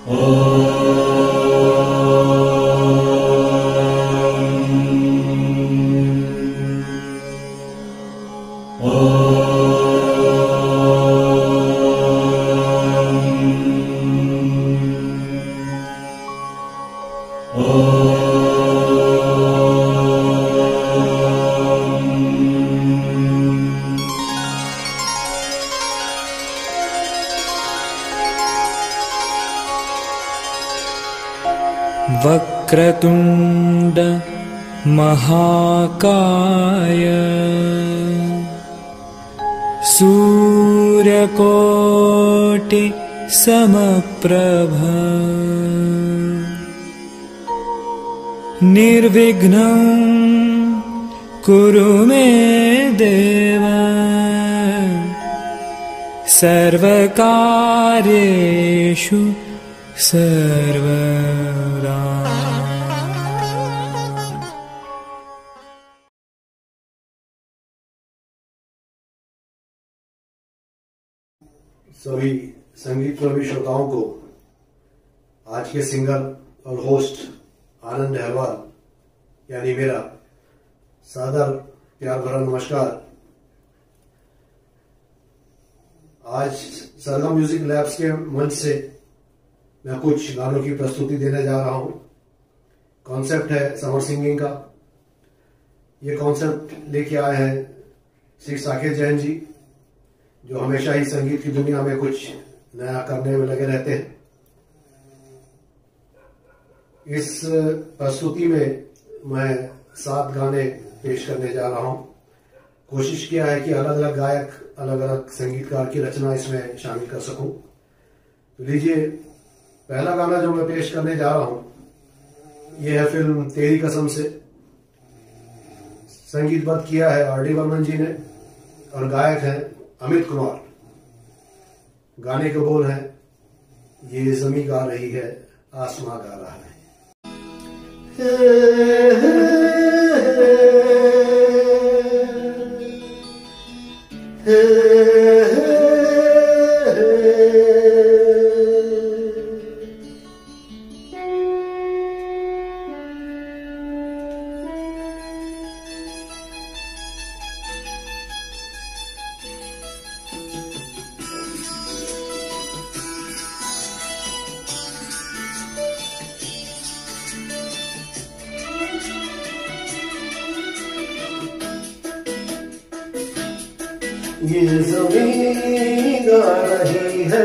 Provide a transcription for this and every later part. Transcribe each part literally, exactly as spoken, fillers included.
वक्रतुंड महाकाय सूर्यकोटि समप्रभ निर्विघ्नं कुरु मे देव सर्वकार्येषु सर्वदा। सभी संगीत प्रेमी श्रोताओं को आज के सिंगर और होस्ट आनंद अहरवाल यानी मेरा सादर प्यार भरा नमस्कार। आज सरगम म्यूजिक लैब्स के मंच से मैं कुछ गानों की प्रस्तुति देने जा रहा हूं। कॉन्सेप्ट है समर सिंगिंग का। ये कॉन्सेप्ट लेके आए हैं श्री साकेत जैन जी, जो हमेशा ही संगीत की दुनिया में कुछ नया करने में लगे रहते हैं। इस प्रस्तुति में मैं सात गाने पेश करने जा रहा हूं। कोशिश किया है कि अलग अलग गायक, अलग अलग संगीतकार की रचना इसमें शामिल कर सकूं। तो लीजिए, पहला गाना जो मैं पेश करने जा रहा हूं, यह है फिल्म तेरी कसम से। संगीतबद्ध किया है आर डी बर्मन जी ने और गायक हैं अमित कुमार। गाने के बोल हैं, ये ज़मीं गा रही है, आसमां गा रहा है। ये ज़मीं गा रही है,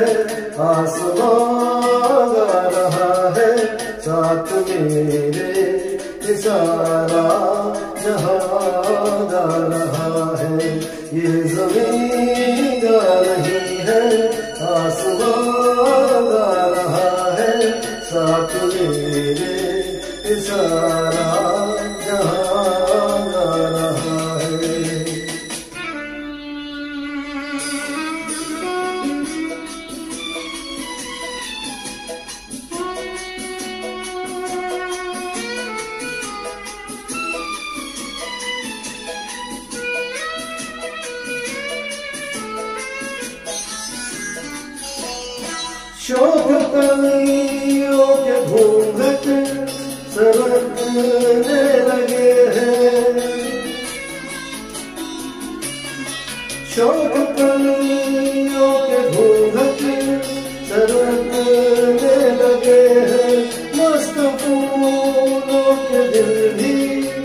आसमां गा रहा है, साथ मेरे सारा जहां गा रहा है। ये ज़मीं गा रही है, आसमां गा रहा है, साथ मेरे सारा जहां गा रहा है। शोक कलियों के घूंघट सरकने लगे हैं, शोक कलियों के घूंघट सरकने लगे हैं, मस्त फूलों के दिल भी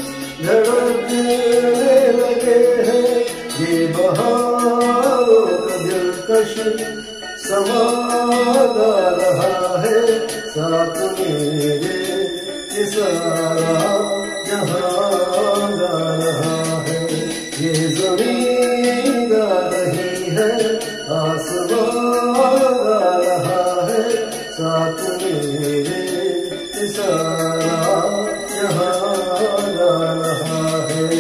धड़कने लगे हैं। ये बहारों का दिलकश समा गा रहा है, साथ मेरे सारा जहां गा रहा है। ये ज़मीं गा रही है, आसमां गा रहा है, साथ मेरे सारा जहां गा रहा है।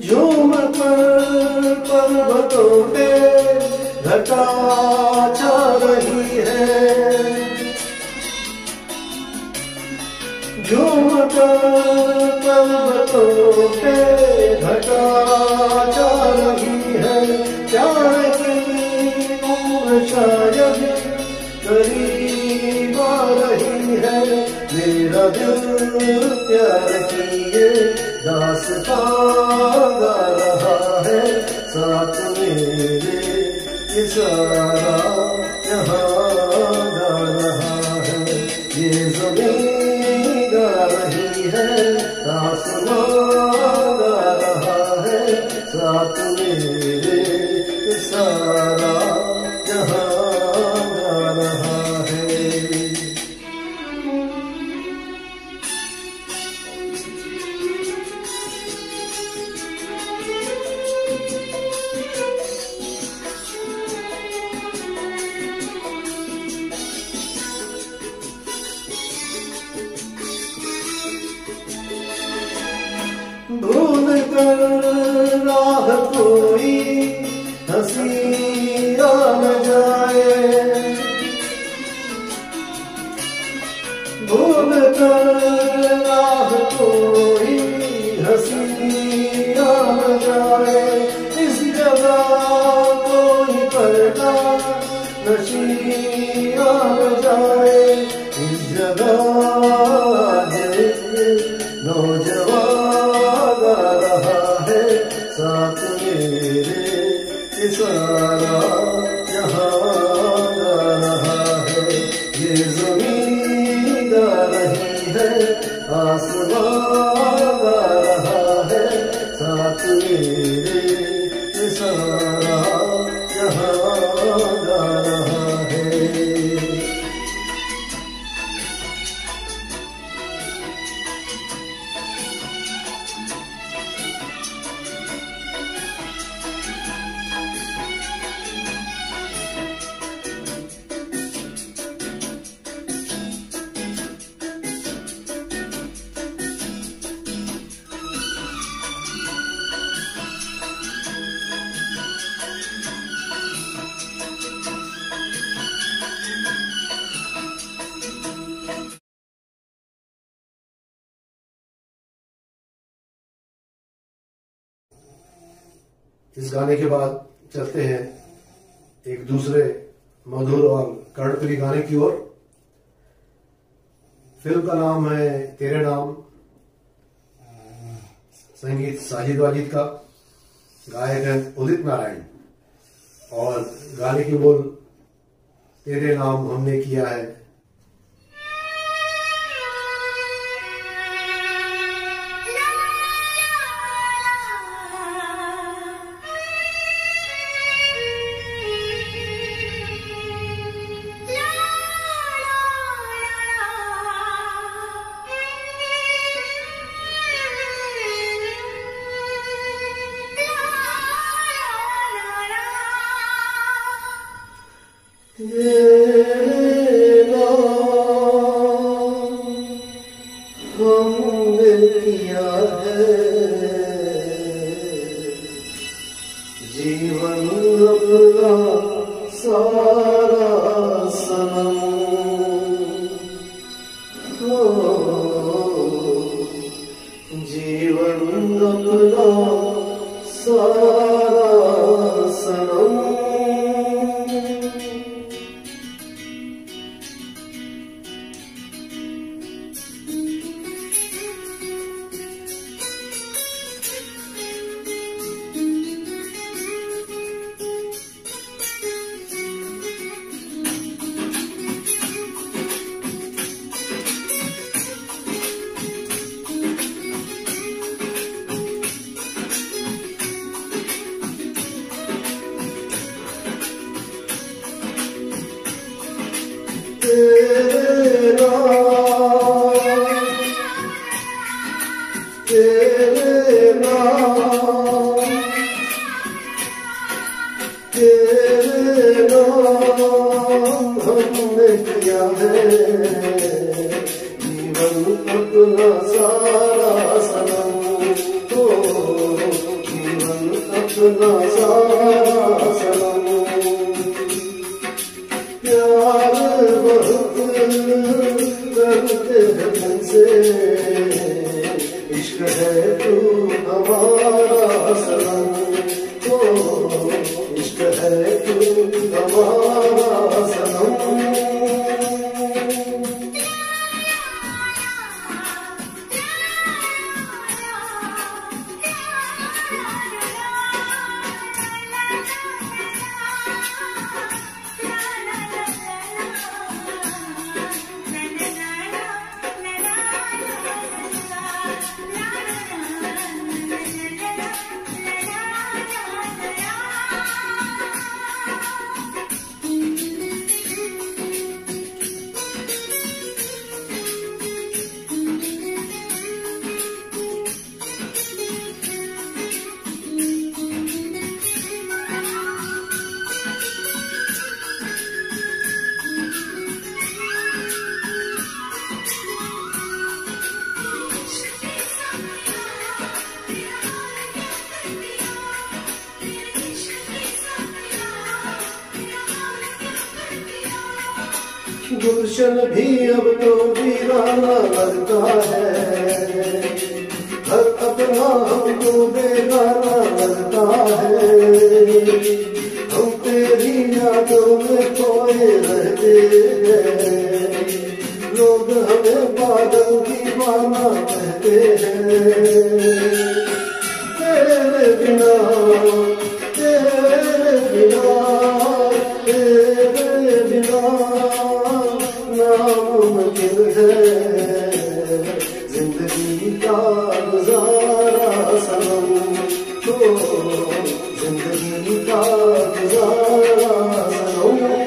झूम कर पर्वतों पे घटा छा रही है, झूम कर पर्वतों पे घटा छा रही है, प्यार की उम्र शायद करीब आ रही है, मेरा दिल प्यार की ये दास्तां गा रहा है, साथ मेरे ये सारा यहाँ गा रहा है, ये ज़मीन गा रही है, आसमां गा रहा है, साथ मेरे ये सारा यहाँ गा रहा है। भूल कर राह कोई हंसी आ न जाए, भूल कर राह कोई हंसी आ न जाए, इस जगह कोई पर्दा नशी आ न जाए, इस जगह नौजवान गा रहा है, साथ मेरे ये सारा यहाँ गा रहा है, ये ज़मीन गा रही है, आसमां गा रहा है, साथ मेरे ये सारा यहाँ गा रहा है। इस गाने के बाद चलते हैं एक दूसरे मधुर और कर्णप्रिय गाने की ओर। फिल्म का नाम है तेरे नाम, संगीत साजिद वाजिद का, गायक है उदित नारायण, और गाने की बोल तेरे नाम हमने किया है। जीवन अपना सारा सनम हो, जीवन अपना सारा सनम। तेरे नाम, तेरे नाम, तेरे नाम हमने किया है, जीवन अपना सारा सनम हो, अपना सारा सनम, प्यार बहुत करते हैं तुमसे, इश्क है तू हमारा सनम, ओ इश्क है तू हमारा सनम। गुलशन भी अब तो वीराना लगता है, हर अपना हमको बेगाना लगता है, हम तेरी यादों में खोए रहते हैं, लोग हमें पागल दीवाना कहते हैं। तेरे बिना तेरे बिना तेरे बिना नामुमकिन है जिंदगी का गुजारा सनम, तो जिंदगी का गुजारा सनम।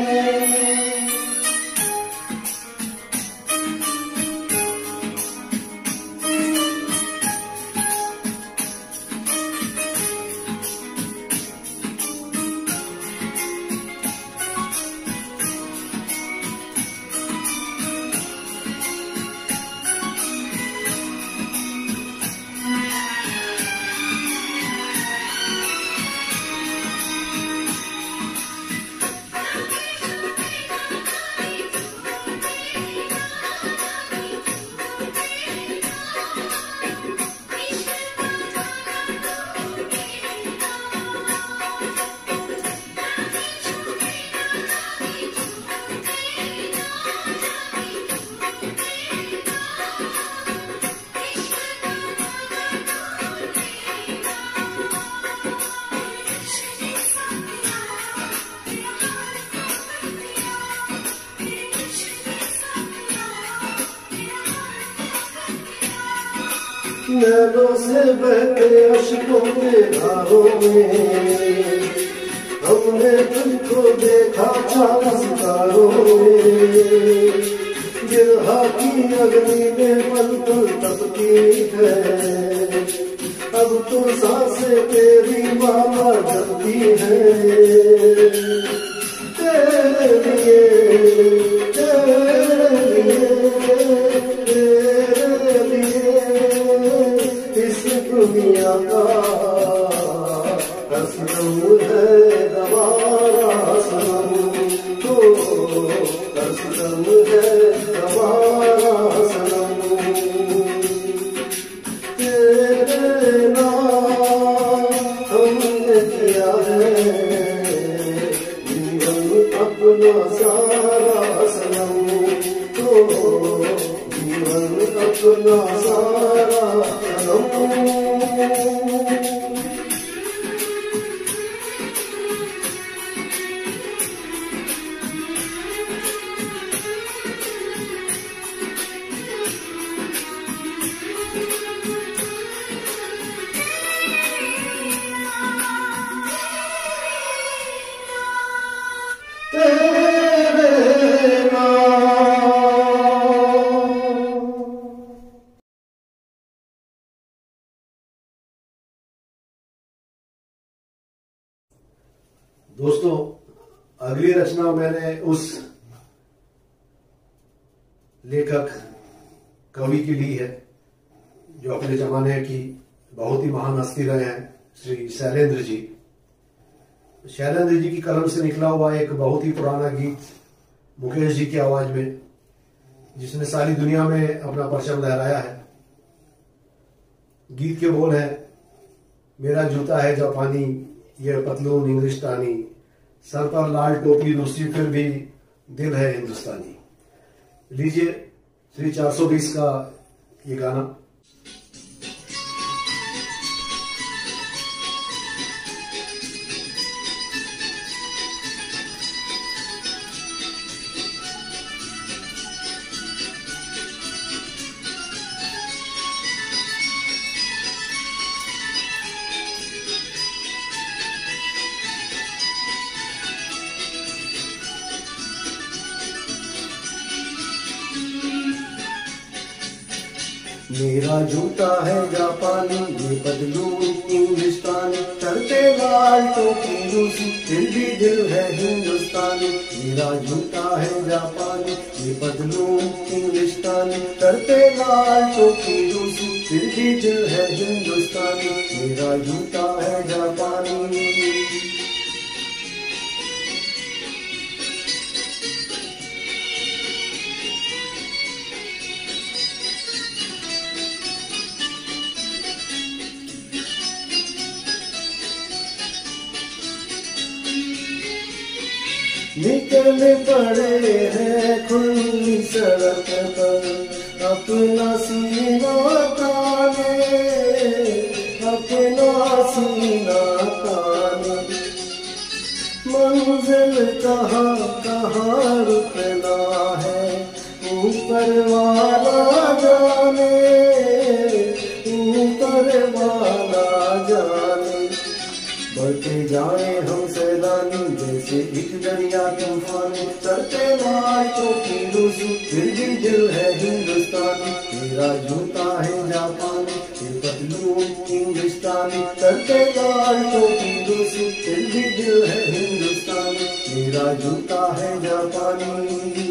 नैनों से बहते अश्कों के धारों में हमने तुमको देखा चार सितारों में, गिरहा की अग्नि में पल पल तपती है, अब तो सांसें तेरी माला जलती है। तेरे लिए तेरे लिए तेरे लिए इस दुनिया का कसम है गवारा सनम, तो कसम है गवारा सनम। तेरे नाम हमने किया है जीवन अपना सारा सनम, तो जीवन अपना सारा सनम। दोस्तों, अगली रचना मैंने उस लेखक कवि की ली है जो अपने जमाने की बहुत ही महान हस्ती रहे हैं, श्री शैलेंद्र जी। शैलेंद्र जी की कलम से निकला हुआ एक बहुत ही पुराना गीत मुकेश जी की आवाज में, जिसने सारी दुनिया में अपना परचम लहराया है। गीत के बोल है, मेरा जूता है जापानी, ये पतलून इंग्लिस्तानी, सर पर लाल टोपी रूसी फिर भी दिल है हिंदुस्तानी। लीजिए श्री चार सौ बीस का ये गाना। मेरा जूता है जापानी, ये पतलून इंग्लिस्तानी, चलते लाल टोपी रूसी फिर भी दिल है हिंदुस्तानी। मेरा जूता है जापानी, ये पतलून इंग्लिस्तानी, चलते लाल टोपी रूसी फिर भी दिल है हिंदुस्तानी। मेरा जूता है जापानी। निकल पड़े हैं खुली सड़क पर, अपना सीना ताने, अपना सीना ताने। मंजिल कहाँ कहाँ रुकना है, ऊपर वाला जाने, ऊपर वाला जाने। बढ़ते जाए हम सैलानी जैसे एक दरिया तूफान, चलते लाल टोपी रूसी फिर भी दिल है हिंदुस्तानी। मेरा जूता है जापानी, ये पतलून इंग्लिस्तानी, चलते लाल टोपी रूसी फिर भी दिल है हिंदुस्तानी। मेरा जूता है जापानी।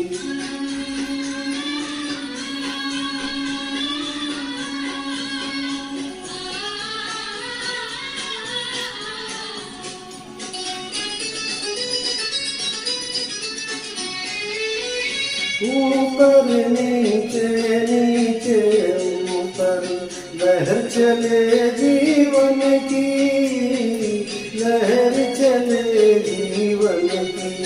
ऊपर नीचे नीचे ऊपर, लहर चले जीवन की, लहर चले जीवन की।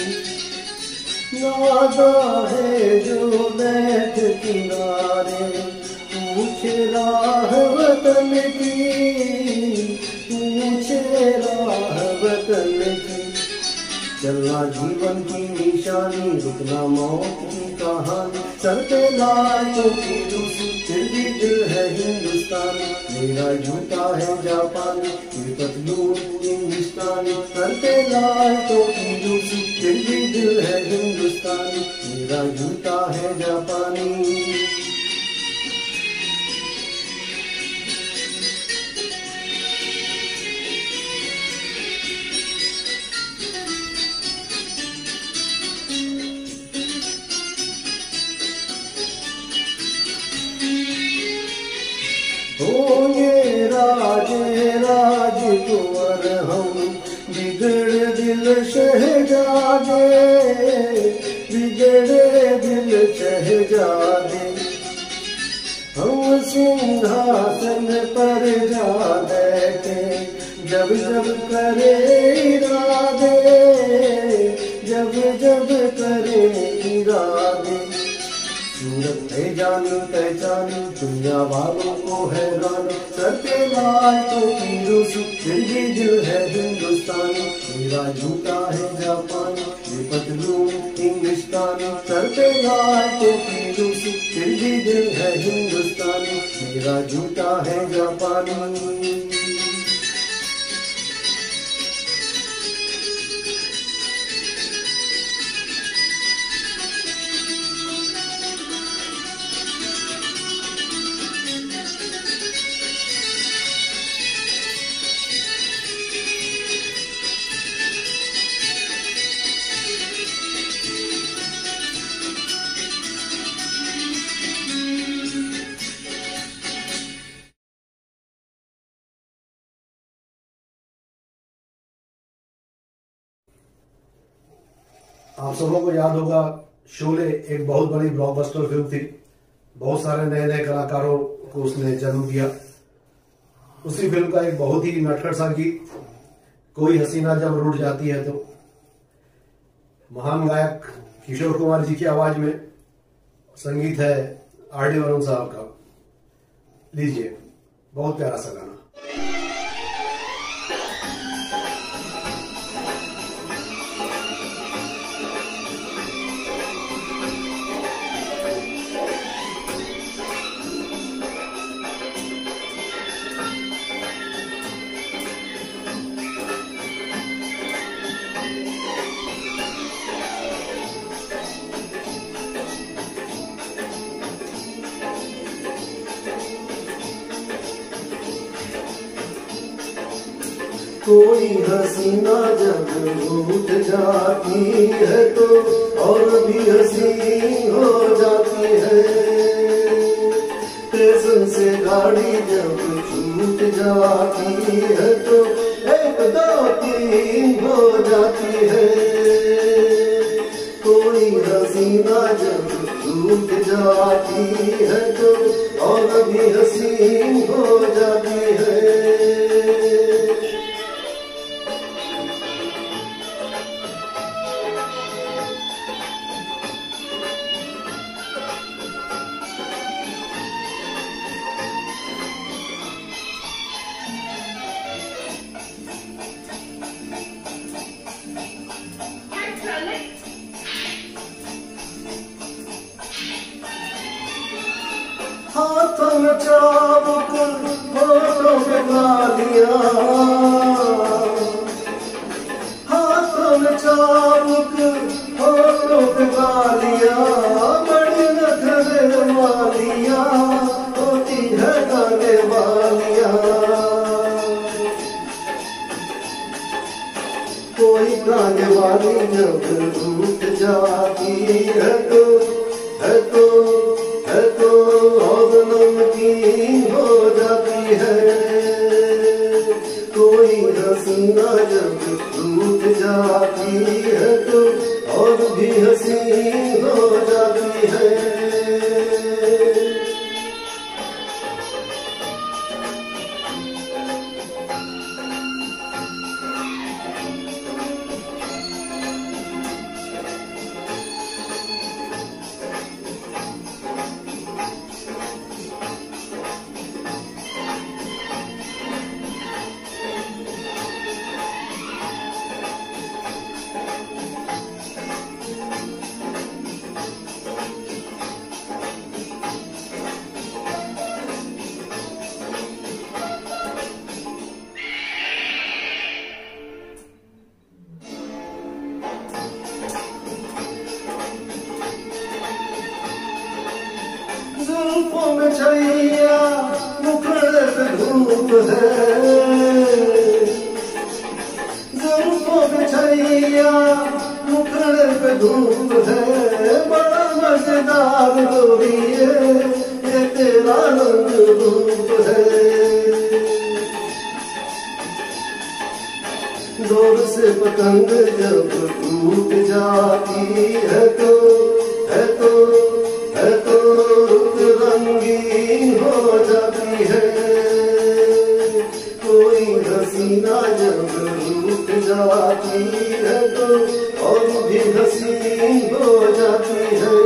नादा है जो बैठ किनारे, पूछे राह वतन की, पूछे राह वतन की। चलना जीवन की निशानी, रुकना मौत की कहानी, चलते लाल टोपी रूसी फिर भी दिल है हिंदुस्तानी। मेरा जूता है जापानी, ये पतलून इंग्लिस्तानी, चलते लाल टोपी रूसी फिर भी दिल है हिंदुस्तानी। मेरा जूता है जापानी। होंगे राजे राजकुंवर हम, बिगड़ दिल शहजादे, बिगड़े दिल शहजादे। हम सिंहासन पर जा बैठे, जब जब करे इरादे, जब जब करे इरादे। सूरत है जानी पहचानी, दुनिया वालों को हैरान, चलते लाल टोपी रूसी फिर भी दिल है हिंदुस्तानी। मेरा जूता है जापानी, ये पतलून इंग्लिस्तानी, चलते लाल टोपी रूसी फिर भी दिल है हिंदुस्तानी। मेरा जूता है जापानी। आप सबों को याद होगा, शोले एक बहुत बड़ी ब्लॉकबस्टर फिल्म थी। बहुत सारे नए नए कलाकारों को उसने जन्म दिया। उसी फिल्म का एक बहुत ही नटखट सा गीत, कोई हसीना जब रूठ जाती है तो, महान गायक किशोर कुमार जी की आवाज में, संगीत है आर डी बर्मन साहब का। लीजिए, बहुत प्यारा सा गाना। कोई हसीना जब रूठ जाती है तो और भी हसी हो जाती है। स्टेशन से गाड़ी जब छूट जाती है तो एक दो तीन हो जाती है। कोई हसीना जब रूठ जाती है तो और भी हसी हो जाती है। हाथों में चाबुक होठों पे गालियां, हाथों में चाबुक होठों पे गालियां, बड़ी नखरे वालियां होती है गाने वालियां। कोई गाने वाली जब रूठ जाती है तो है तो है तो और नमकीन हो जाती है। कोई हसीना जब रूठ जाती है तो और भी हसी हो जाती है। जुल्फों में छैया मुखड़े पे धूप है, जुल्फों में छैया मुखड़े पे धूप है। बड़ा मजेदार गोरी है ये तेरा रंग रूप है। जोर से पतंग जब टूट जाती है तो है तो है तो रुत रंगीन हो जाती है। कोई हसीना जब रूठ जाती है तो और भी हसीन हो जाती है।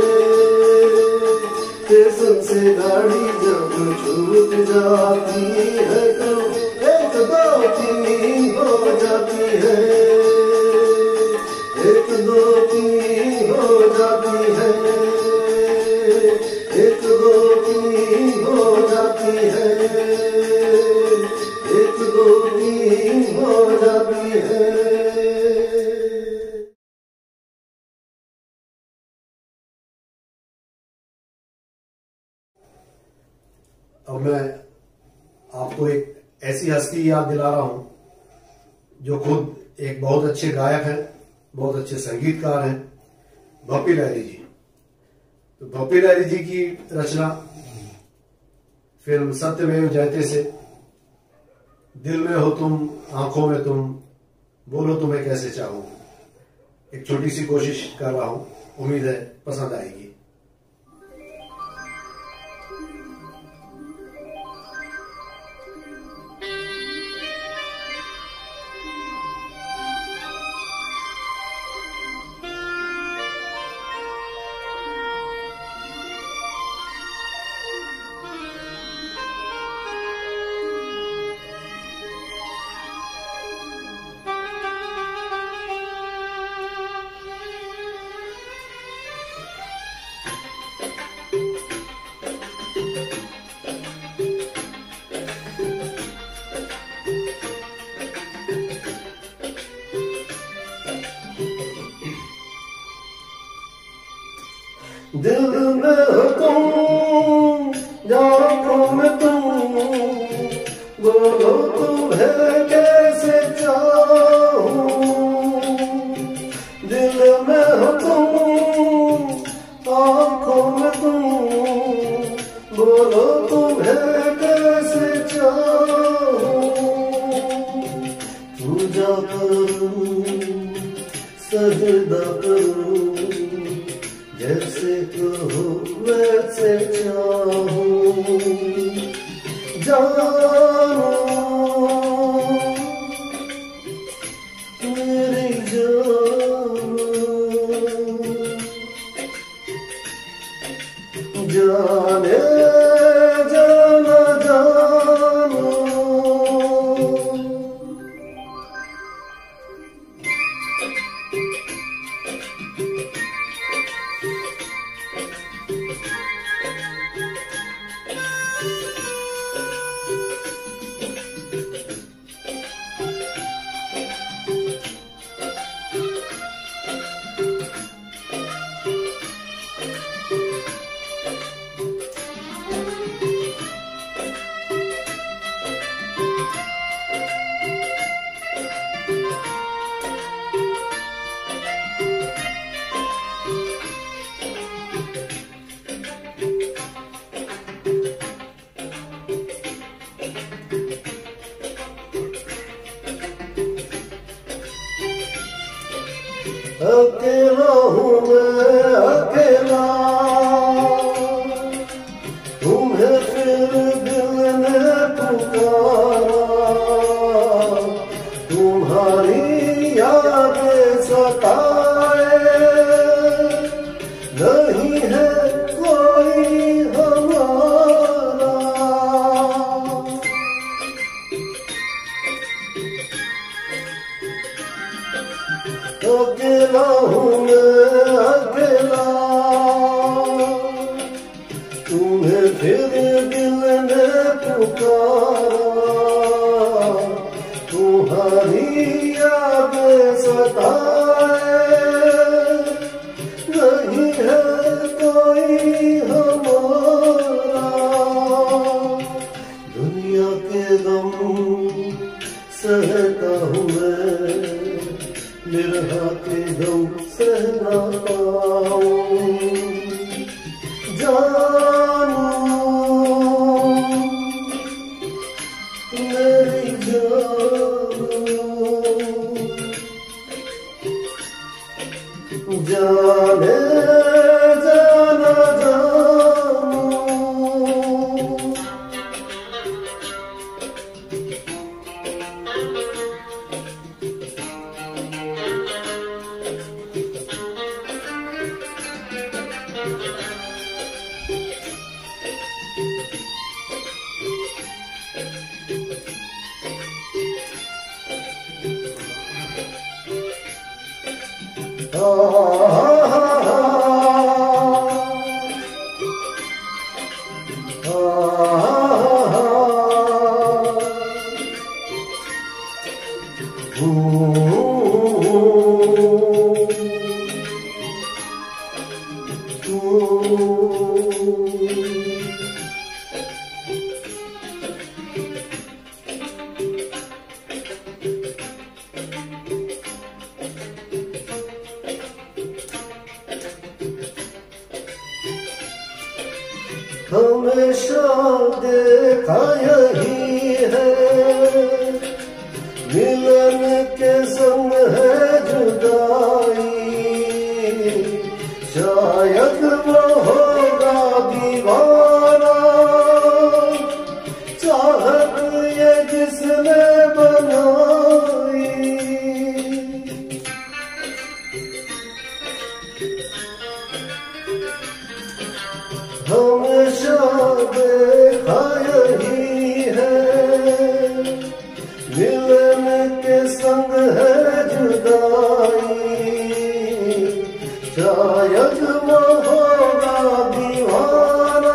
स्टेशन से गाड़ी जब छूट जाती है तो एक दो तीन हो जाती है। एक दो तीन हो जाती है। एक दो तीन हो जाती है। एक दो तीन हो जाती है। अब मैं आपको एक ऐसी हस्ती याद दिला रहा हूं जो खुद एक बहुत अच्छे गायक हैं, बहुत अच्छे संगीतकार हैं, भप्पी लहरी जी। तो भप्पी लहरी जी की रचना फिल्म सत्यमेव जयते से, दिल में हो तुम आंखों में तुम, बोलो तुम्हें कैसे चाहूं। एक छोटी सी कोशिश कर रहा हूं, उम्मीद है पसंद आएगी। दिल में हो तुम, आँखों में तुम, बोलो तुम्हें कैसे चाहूं। दिल में हो तुम, आँखों में तुम, बोलो तुम्हें कैसे चाहूं। पूजा करूं, सजदा करूं, जैसे कहो वैसे चाहूं। जानो मेरी जानो, जाने जाना जानो। अकेला हूँ मैं अकेला, तुम्हें फिर दिल ने पुकारा। तुम्हारी यादें सताए, नहीं है कोई हमारा। अकेला हूँ मैं अकेला, तुम्हें फिर दिल ने पुकारा। तुम्हारी यादें सताए, नहीं है कोई हमारा। दुनिया के गम सहता हूँ मैं, बिरहा के गम सह ना पाऊं। जानो मेरी जानो, जाने जाना जानो। हमेशा देखा यही है, मिलन के संग है जुदाई। संग है जुदाई, शायद वो होगा दीवाना,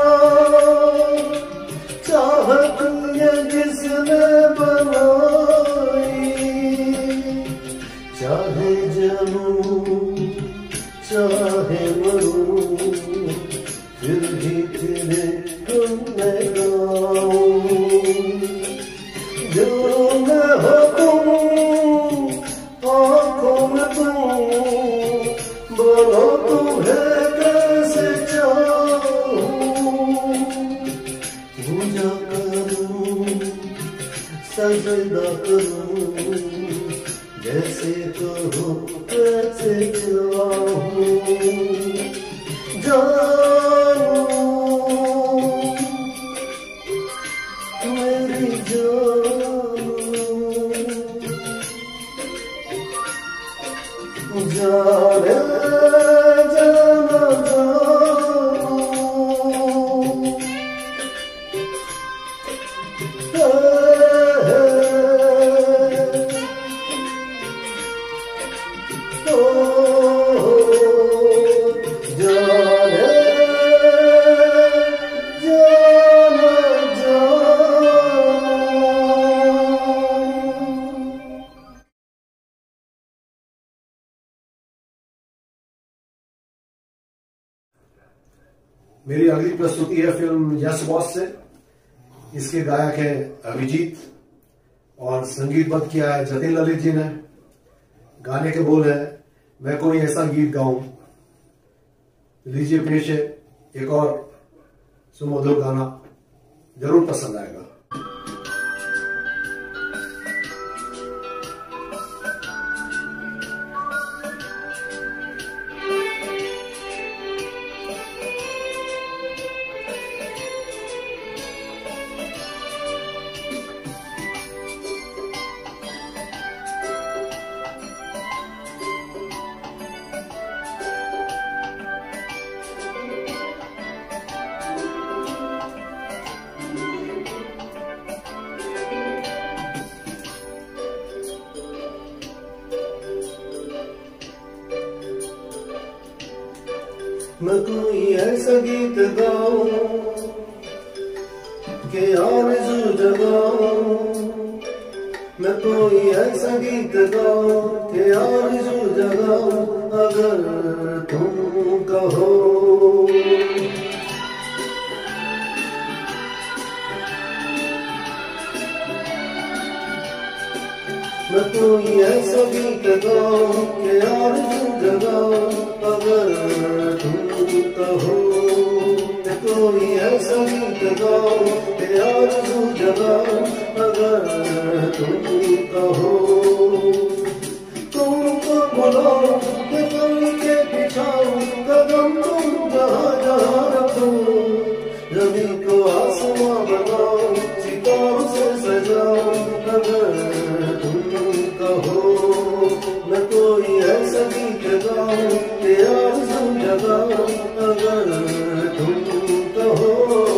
चाहत ये जिसने बनाई, चाहे जनूं चाहे मरूं, फिर भी तेरे गुण मैं गाऊं। जो मैं हो तुम, आँखों में तुम, बोलो तुम्हें कैसे चाहूं, पूजा करूं सजदा करूं, जैसे कहो कैसे चाहूं, जानू मेरी जानू, जाने जाना जानू, है, है, ओ, जाने जाना जानू। मेरी अगली प्रस्तुति है फिल्म यस बॉस से। इसके गायक है अभिजीत और संगीतबद्ध किया है जतिन ललित जी ने। गाने के बोल है, मैं कोई ऐसा गीत गाऊं। लीजिए पेश है एक और सुमधुर गाना, जरूर पसंद आएगा। मैं कोई ऐसा गीत गाऊं कि आरज़ू जगाऊं, मैं कोई ऐसा गीत गाऊं कि आरज़ू जगाऊं, अगर तुम कहो। मैं कोई ऐसा गीत गाऊं कि आरज़ू जगाऊं, अगर तुम कहो। मैं कोई ऐसा गीत गाऊं कि आरज़ू जगाऊं, अगर तुम कहो। तुमको बुलाऊं कि तुम के बिछाऊं, कदम तुम जहाँ जहाँ रखो, जमीन को आसमां बनाऊं, सितारों से सजाऊं, अगर तुम कहो। मैं कोई ऐसा गीत गाऊं कि आरज़ू जगाऊं, अगर तुम कहो।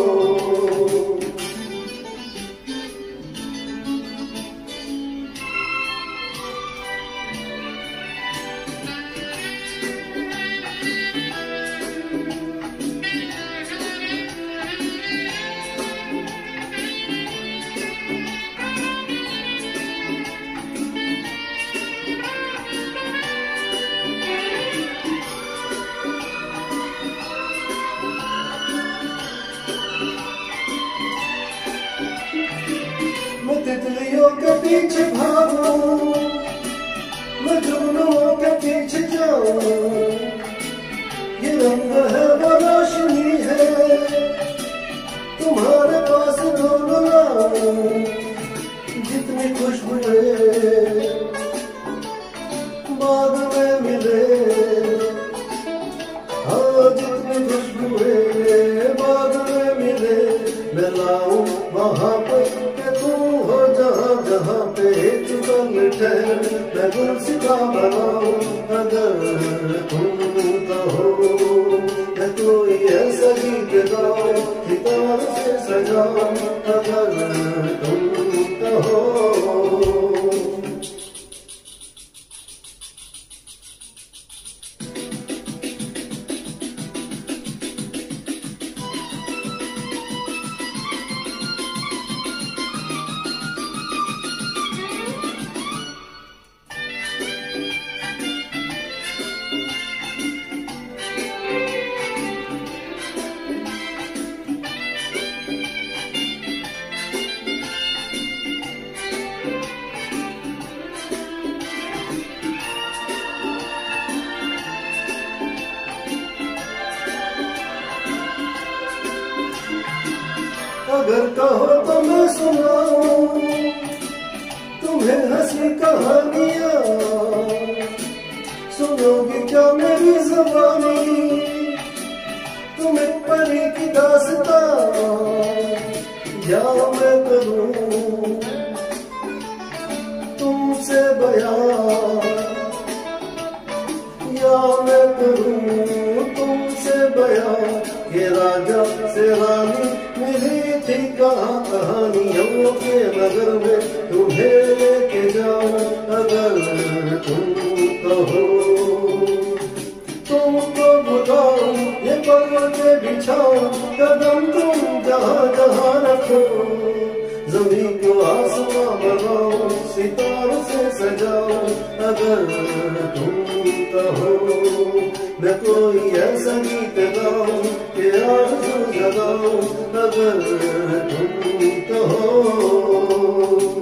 मैं तितलियों के पीछे भागूं, मैं जुगनुओं के पीछे जाऊं, ये रंग है वो रोशनी है, तुम्हारे पास ढूंढ लाऊं, जितनी खुशबुएं बाग में मिले, हाँ जितनी खुशबुएं बाग में मिले, मैं लाऊं वहाँ पर जहाँ पे एक पल ठहर, मैं गुलसिता बनाऊं, अगर तुम कहो। मैं कोई ऐसा गीत गाऊं, सितारों से सजाऊं, अगर तुम कहो। अगर कहो तो मैं सुनाऊं तुम्हें हंसी कहानियां, सुनोगी क्या मेरी ज़बानी, तुम्हें परी की दास्तां, या मैं करूं तुमसे बयां, या मैं करूं तुमसे बयां, ये राजा से रानी मिली थी कहाँ कहानियों के नगर में, तुम्हें लेके जाऊं अगर तुम कहो, तुमको बुलाऊं ये पर्वतें बिछाऊं, कदम तुम जहाँ जहाँ रखो, जमीन को आसमां बनाऊं, सितारों से सजाऊं अगर तुम कहो, मैं कोई ऐसा गीत गाऊं कि आरज़ू जगाऊं अगर तुम कहो।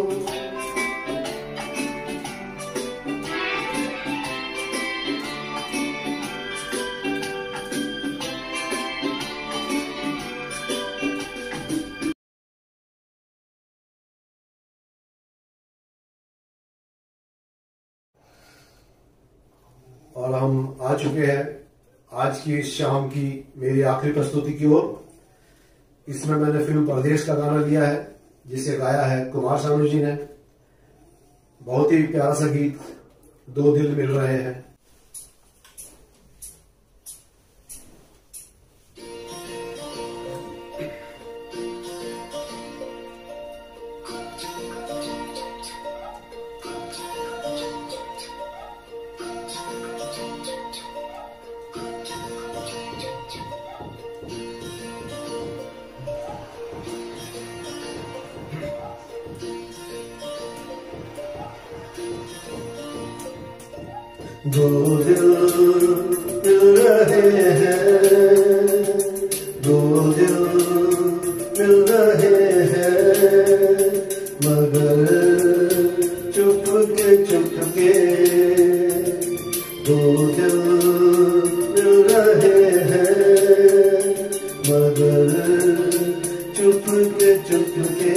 और हम आ चुके हैं आज की इस शाम की मेरी आखिरी प्रस्तुति की ओर। इसमें मैंने फिल्म परदेश का गाना लिया है, जिसे गाया है कुमार सानू जी ने। बहुत ही प्यारा सा गीत, दो दिल मिल रहे हैं। दो दिल मिल रहे हैं, दो दिल मिल रहे हैं, मगर चुप के चुप के, दो दिल मिल रहे हैं, मगर चुप के चुप के,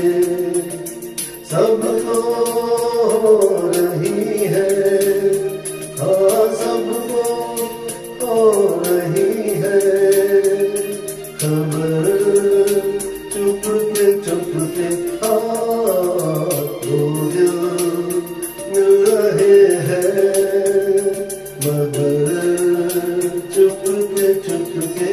सब हो रही है, हाँ सबको हो रही है खबर, चुप के चुप के, हाँ दो दिल मिल रहे हैं, मगर चुप के चुप के।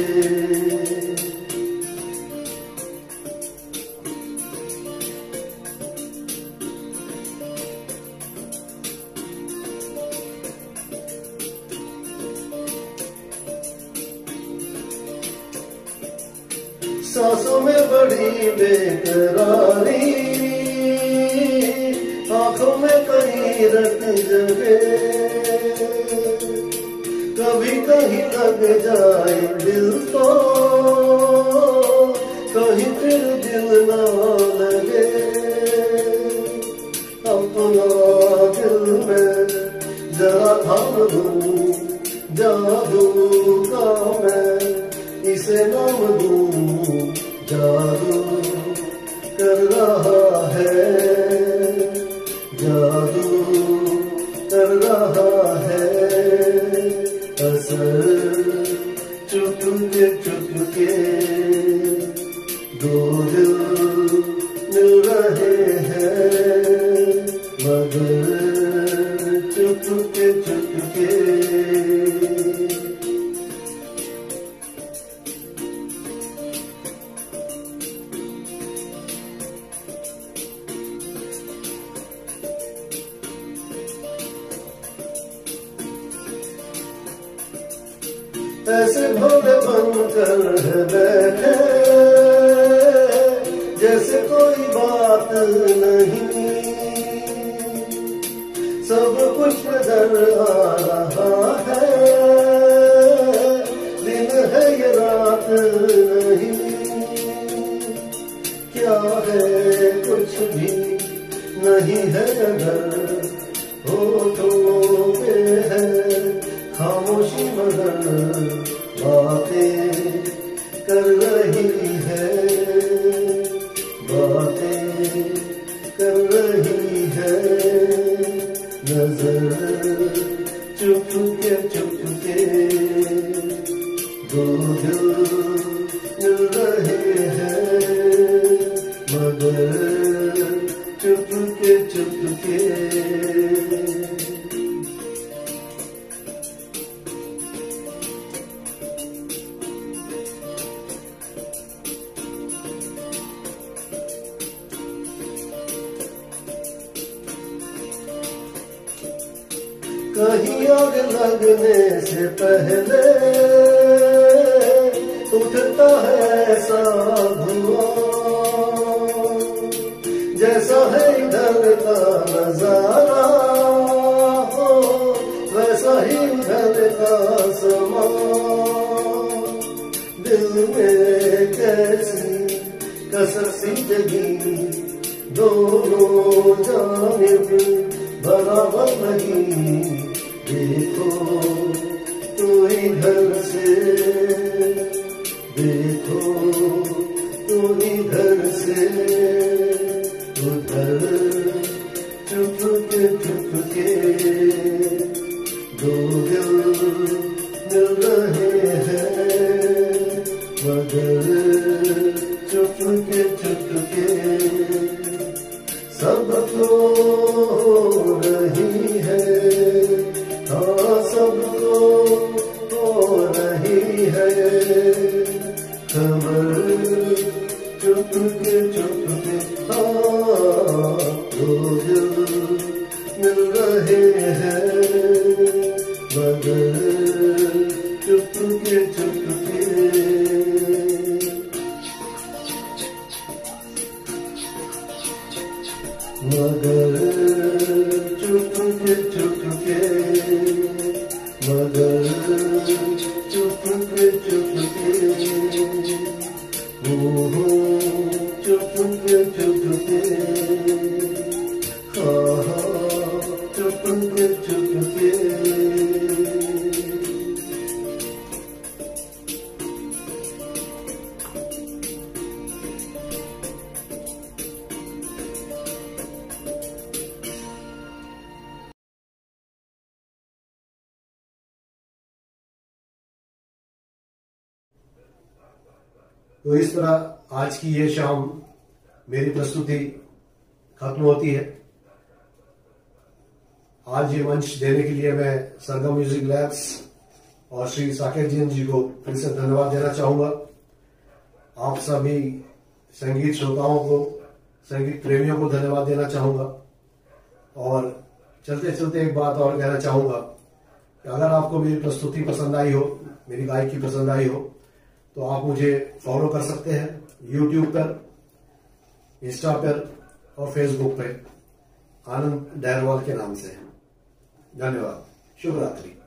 सांसों में बड़ी बेकरारी, आंखों में कहीं रट जगे, कभी कहीं लग जाए दिल तो, कहीं फिर दिल ना लगे, अपना दिल में जरा थाम दूं, जादू का मैं इसे नाम दूं, जादू कर रहा है, जादू कर रहा है, असर चुप के चुप के, दो दिल मिल रहे हैं, मगर चुप के चुप के। ऐसे भोले बनकर बैठे जैसे कोई बात नहीं, सब कुछ नजर आ रहा है, दिन है ये रात नहीं, क्या है कुछ भी नहीं है अगर होठों पे है खामोशी, मगर बातें कर रही है, नजर चुपके चुपके दो दिल मिल रहे हैं मगर चुपके चुपके। कहीं आग लगने से पहले उठता है ऐसा धुआं, जैसा है इधर का नजारा हो वैसा ही उधर का समा। दिल में कैसी कसर सी जगी, दोनों जानिब बराबर नहीं। देखो तो इधर से, देखो तो इधर से, उधर चुपके चुपके दो दिल मिल रहे हैं मगर चुपके चुपके। सबको नहीं है, हाँ सबको हो रही है खबर चुपके चुपके। हाँ दो दिल मिल रहे हैं मगर चुपके चुपके। मगर चुपके चुपके, मगर चुपके चुपके, ओहो चुपके चुपके, हाँ हाँ चुपके चुपके। तो इस तरह आज की ये शाम मेरी प्रस्तुति खत्म होती है। आज ये मंच देने के लिए मैं सरगम म्यूजिक लैब्स और श्री साकेत जैन जी को फिर से धन्यवाद देना चाहूंगा। आप सभी संगीत श्रोताओं को, संगीत प्रेमियों को धन्यवाद देना चाहूंगा। और चलते चलते एक बात और कहना चाहूंगा कि अगर आपको मेरी प्रस्तुति पसंद आई हो, मेरी गायकी पसंद आई हो, तो आप मुझे फॉलो कर सकते हैं यूट्यूब पर, इंस्टा पर और फेसबुक पर आनंद डहरवाल के नाम से। धन्यवाद। शुभ रात्रि।